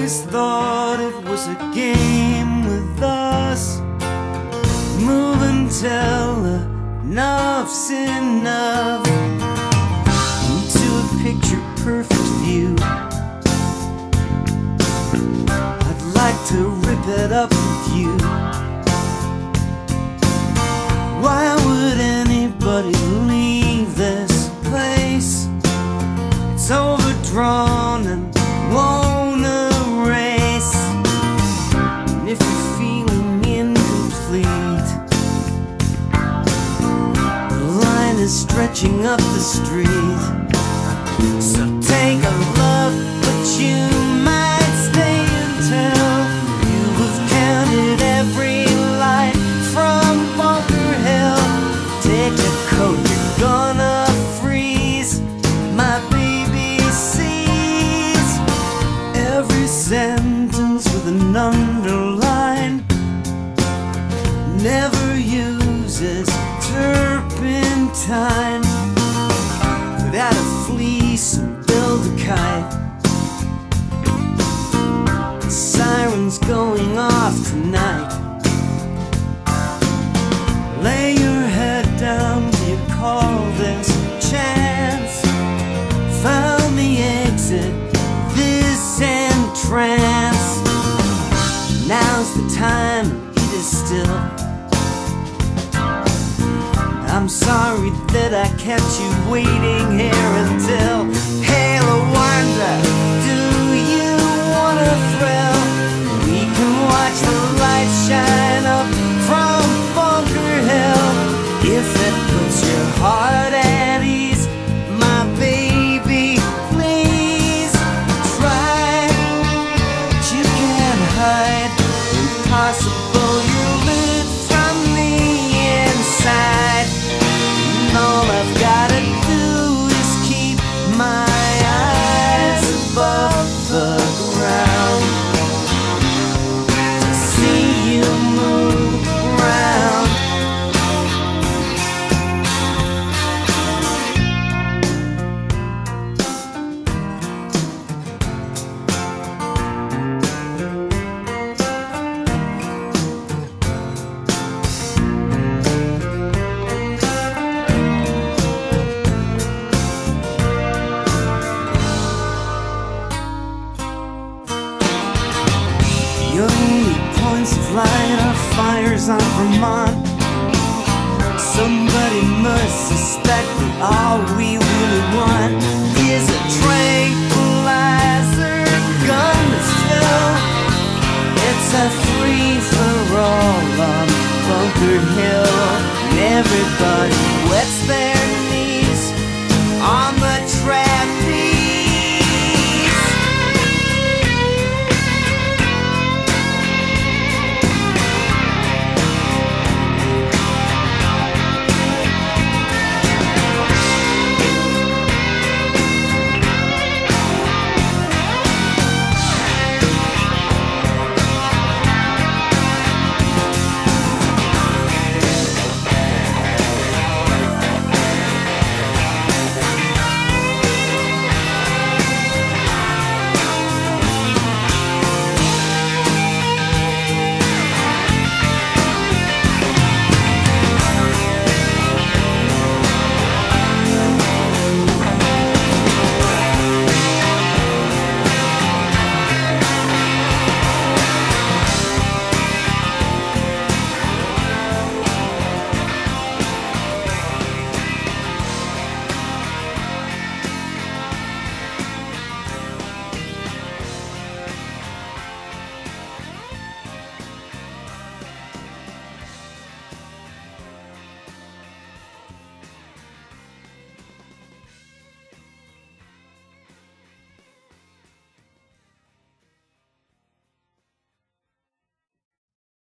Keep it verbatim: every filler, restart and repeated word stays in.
always thought it was a game with us. Move until enough's enough, into a picture perfect view. I'd like to rip it up with you. Why would anybody leave this place? It's overdrawn and won't erase. And if you're feeling incomplete, the line is stretching up the street. So take a look, but you might stay until you have counted every light from Bunker Hill. Take a coat, you're gonna freeze. My baby sees every sentence with an underline. Never uses turpentine. Put out a fleece and build a kite. The siren's going off tonight. Lay your head down, do you call this chance? Found the exit, this entrance. Now's the time, it is still. I'm sorry that I kept you waiting here until. Hey, LaWanda, do you want a thrill? We can watch the lights shine up from Bunker Hill. If it puts your heart at ease, my baby, please try. But you can't hide. Impossible, you're lit from the inside. And all I've gotta do is keep my eyes above the ground to see you move around. Your only points of light are fires on Vermont. Somebody must suspect that all we really want is a tranquilizer gun to fill. It's a free-for-all on Bunker Hill, and everybody